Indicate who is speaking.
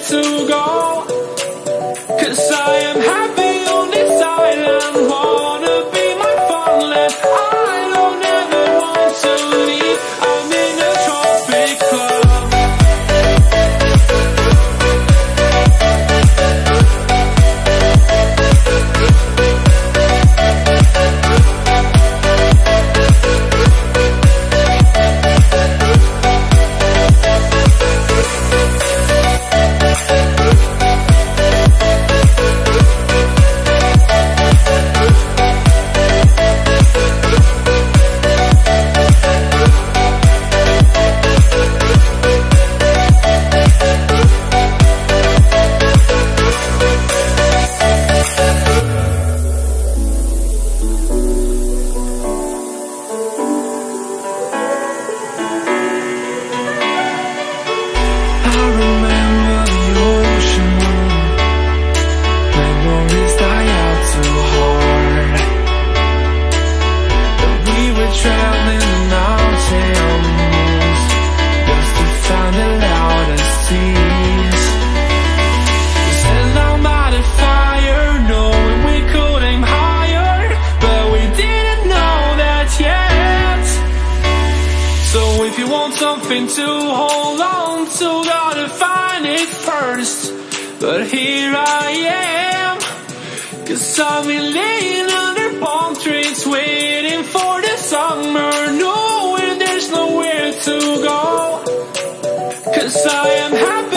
Speaker 1: to go. 'Cause I am happy on this island, wanna be my fun-land. I don't ever want to leave, I'm in a tropic club. Something to hold on to, gotta find it first. But here I am, 'cause I've been laying under palm trees, waiting for the summer, knowing there's nowhere to go. 'Cause I am happy